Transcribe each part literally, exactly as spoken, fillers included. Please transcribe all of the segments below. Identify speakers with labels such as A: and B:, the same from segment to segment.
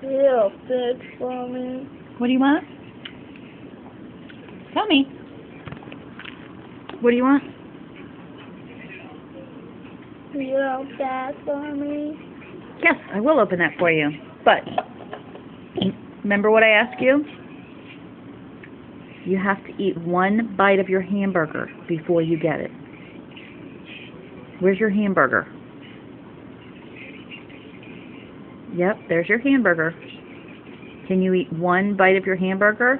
A: real big for me.
B: What do you want? Tell me. What do you want?
A: Real bad for me.
B: Yes, I will open that for you. But, remember what I asked you? You have to eat one bite of your hamburger before you get it. Where's your hamburger? Yep, there's your hamburger. Can you eat one bite of your hamburger?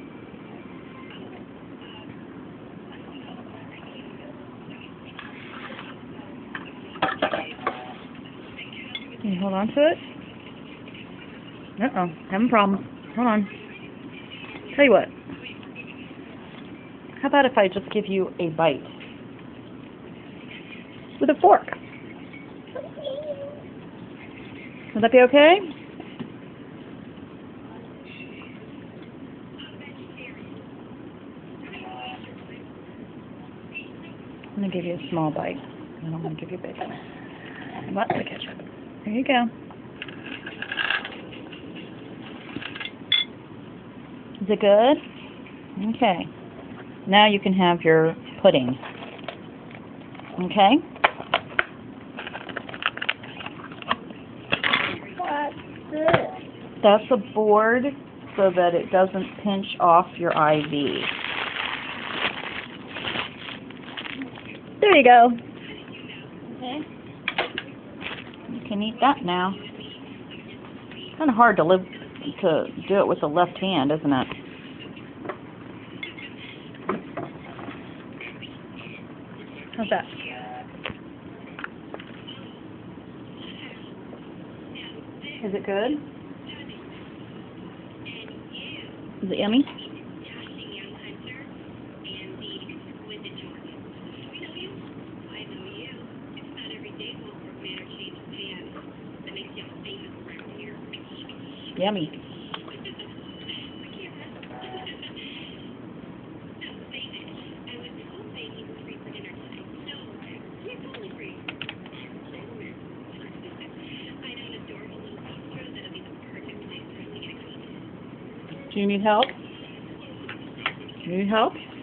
B: Can you hold on to it? Uh-oh, having a problem. Hold on. Tell you what. How about if I just give you a bite? With a fork. Would that be okay? I'm going to give you a small bite. I don't want to give you a big one. Lots of ketchup. There you go. Is it good? Okay. Now you can have your pudding. Okay?
A: What's this?
B: That's a board so that it doesn't pinch off your I V.
A: There you go.
B: Okay. You can eat that now. Kind of hard to live to do it with the left hand, isn't it? How's that? Is it good? Is it yummy? Yummy. Do you need help? Do you need help?